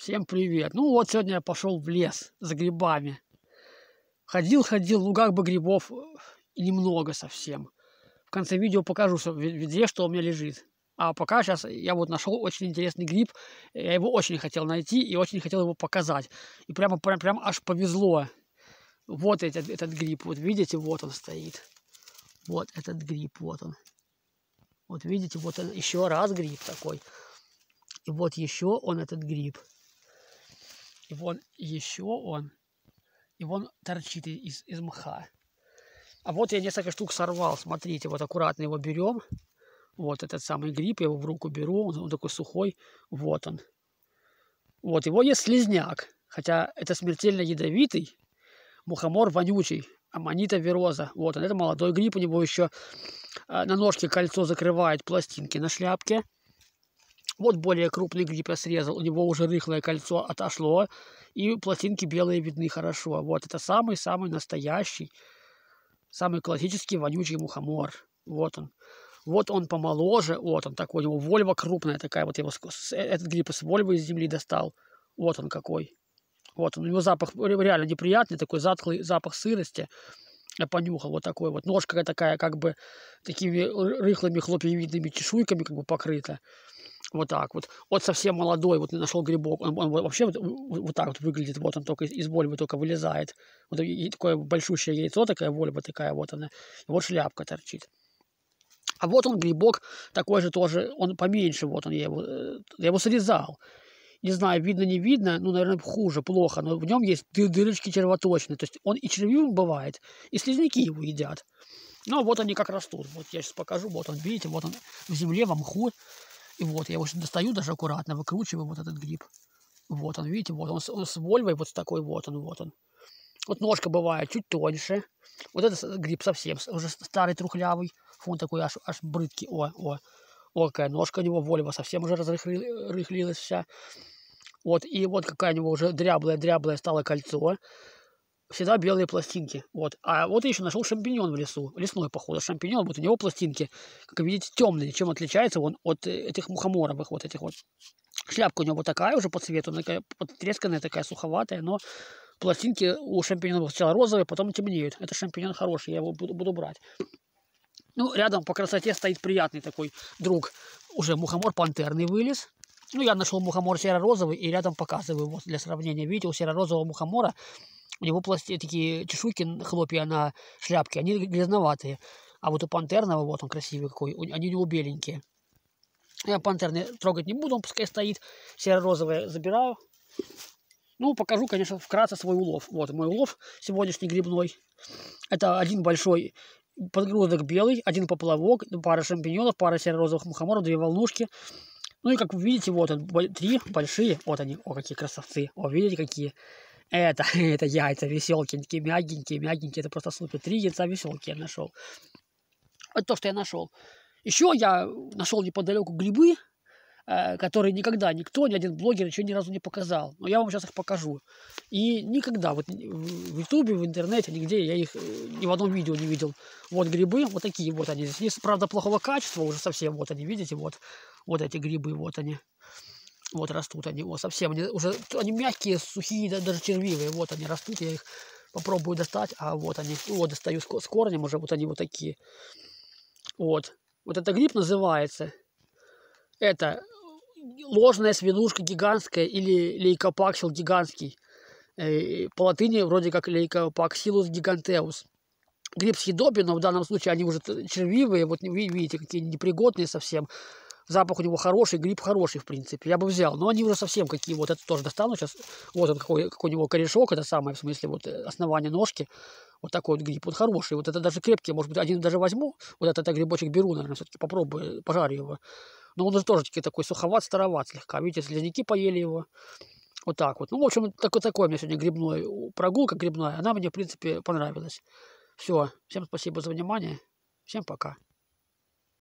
Всем привет! Ну вот сегодня я пошел в лес за грибами. Ходил, в лугах бы грибов и немного совсем. В конце видео покажу везде, что у меня лежит. А пока сейчас я вот нашел очень интересный гриб. Я его очень хотел найти и очень хотел его показать. И прям аж повезло. Вот этот гриб, вот видите, вот он стоит. Вот этот гриб, вот он. Вот видите, вот он еще раз гриб такой. И вот еще он этот гриб. И вон еще он. И вон торчит из мха. А вот я несколько штук сорвал. Смотрите, вот аккуратно его берем. Вот этот самый гриб, я его в руку беру. Он такой сухой. Вот он. Вот его есть слизняк. Хотя это смертельно ядовитый. Мухомор вонючий. Аманита вироза. Вот он. Это молодой гриб. У него еще на ножке кольцо закрывает пластинки на шляпке. Вот более крупный гриб я срезал, у него уже рыхлое кольцо отошло, и пластинки белые видны хорошо. Вот это самый-самый настоящий, самый классический вонючий мухомор. Вот он. Вот он помоложе, вот он такой, у него вольва крупная такая, вот я его, этот гриб из вольвы из земли достал. Вот он какой. Вот он, у него запах реально неприятный, такой затхлый запах сырости. Я понюхал, вот такой вот. Ножка такая, как бы, такими рыхлыми хлопьевидными чешуйками как бы покрыта. Вот так вот. Вот совсем молодой, вот нашел грибок. Он вообще вот так вот выглядит. Вот он только из вольвы только вылезает. Вот и такое большущее яйцо, такая вольва такая вот она. И вот шляпка торчит. А вот он грибок такой же тоже, он поменьше. Вот он, я его срезал. Не знаю, видно, не видно, ну, наверное, хуже, плохо, но в нем есть дырочки червоточные. То есть он и червивым бывает, и слизняки его едят. Ну, вот они как растут. Вот я сейчас покажу. Вот он, видите, вот он в земле, в мху. И вот я его достаю даже аккуратно, выкручиваю вот этот гриб. Вот он, видите, вот он с вольвой вот с такой, вот он, вот он. Вот ножка бывает чуть тоньше. Вот этот гриб совсем уже старый, трухлявый. Фон такой аж брыдкий. О, какая ножка у него, вольва совсем уже разрыхлилась вся. Вот, и вот какая у него уже дряблое стало кольцо. Всегда белые пластинки. Вот. А вот я еще нашел шампиньон в лесу. Лесной, походу, шампиньон. Вот у него пластинки, как видите, темные. Чем отличается он от этих мухоморовых вот этих вот. Шляпка у него вот такая уже по цвету, такая потресканная, такая суховатая, но пластинки у шампиньона сначала розовые, потом темнеют. Это шампиньон хороший, я его буду брать. Ну, рядом по красоте стоит приятный такой друг. Уже мухомор пантерный вылез. Ну, я нашел мухомор серо-розовый и рядом показываю вот для сравнения. Видите, у серо-розового мухомора у него такие чешуйки, хлопья на шляпке, они грязноватые. А вот у пантерного, вот он красивый какой, они у него беленькие. Я пантерный трогать не буду, он пускай стоит. Серо-розовое забираю. Ну, покажу, конечно, вкратце свой улов. Вот мой улов сегодняшний грибной. Это один большой подгрудок белый, один поплавок, пара шампиньонов, пара серо-розовых мухоморов, 2 волнушки. Ну и как вы видите, вот он, 3 большие, вот они, о, какие красавцы. О, видите, какие. Это яйца веселенькие, мягенькие, это просто супер. 3 яйца веселки я нашел. Это то, что я нашел. Еще я нашел неподалеку грибы, которые никогда никто, ни один блогер еще ни разу не показал. Но я вам сейчас их покажу. И никогда вот в ютубе, в интернете, нигде я их ни в одном видео не видел. Вот грибы, вот такие вот они. Здесь, правда, плохого качества уже совсем. Вот они, видите, вот эти грибы, вот они. Вот растут они, вот совсем, они мягкие, сухие, даже червивые, вот они растут, я их попробую достать, а вот они, вот достаю с корнем уже, вот они вот такие. Вот это гриб называется, это ложная свинушка гигантская или лейкопаксил гигантский, по латыни вроде как лейкопаксилус гигантеус. Гриб съедобен, но в данном случае они уже червивые, вот видите, какие непригодные совсем. Запах у него хороший, гриб хороший, в принципе. Я бы взял. Но они уже совсем какие. Вот это тоже достану сейчас. Вот он какой у него корешок. Это самое, в смысле, вот основание ножки. Вот такой вот гриб. Вот хороший. Вот это даже крепкий. Может быть, один даже возьму. Вот этот грибочек беру, наверное, все-таки попробую, пожарю его. Но он уже тоже такой суховат, староват слегка. Видите, слизняки поели его. Вот так вот. Ну, в общем, такой у меня сегодня грибной прогулка грибная. Она мне, в принципе, понравилась. Все. Всем спасибо за внимание. Всем пока.